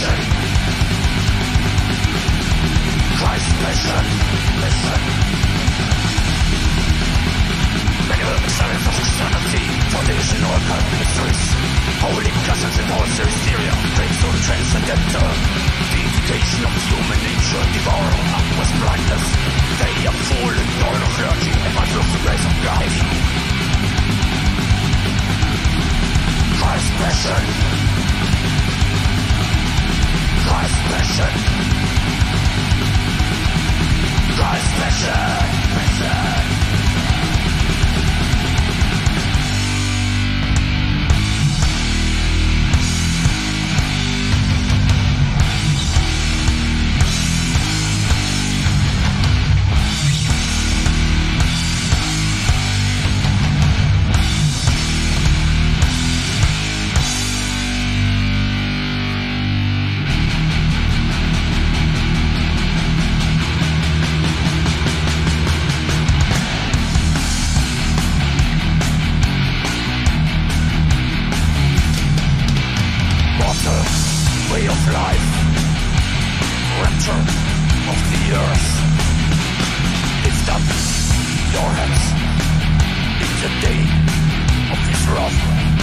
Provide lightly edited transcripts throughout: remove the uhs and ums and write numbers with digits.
passion. Christ's passion. Listen. Many will be silent for Christianity, foundation or current mysteries. Holy cousins and all serious theory, dreams of transcendental. The education of human nature, devouring up with blindness. They are full and born of clergy, and might lose the grace of God. Christ's passion. Christ's passion. Christ's passion. Passion. Way of life, rapture of the earth. Lift up your hands in the day of His wrath.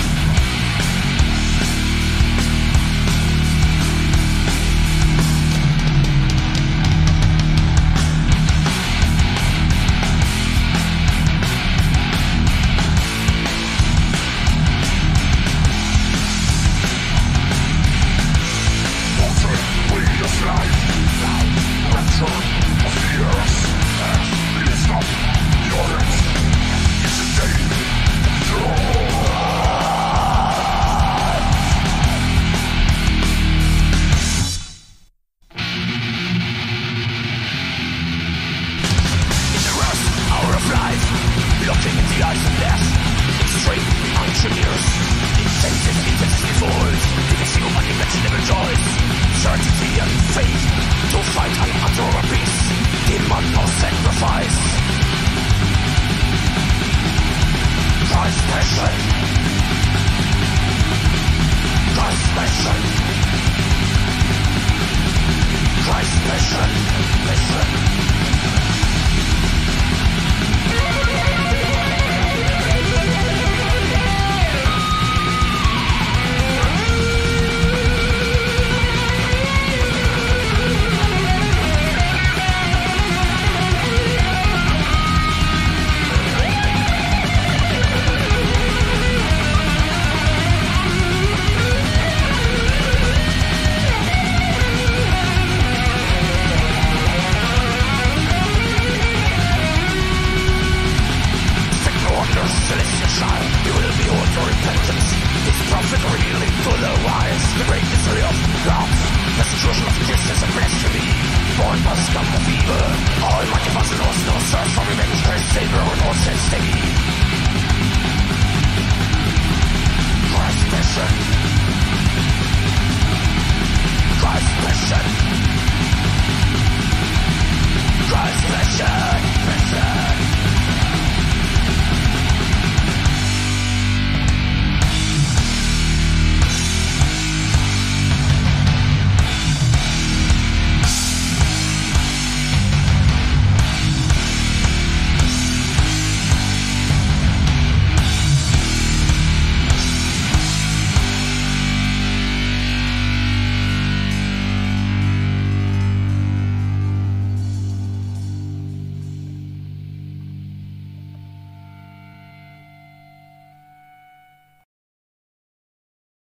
Looking in the eyes of death, extreme engineers, intensive void, giving human imaginable joys, certainty and faith, to fight an untoward peace, demand no sacrifice. Christ's passion. Christ's passion. Christ's passion. Listen. Celestial child, you will be owed for repentance. His prophet revealing to the wise the great mystery of God. Persecution of Christians and blasphemy, born by scum of evil. Almighty Father knows no search for revenge, Christ Savior on all sins stay. Christ's passion.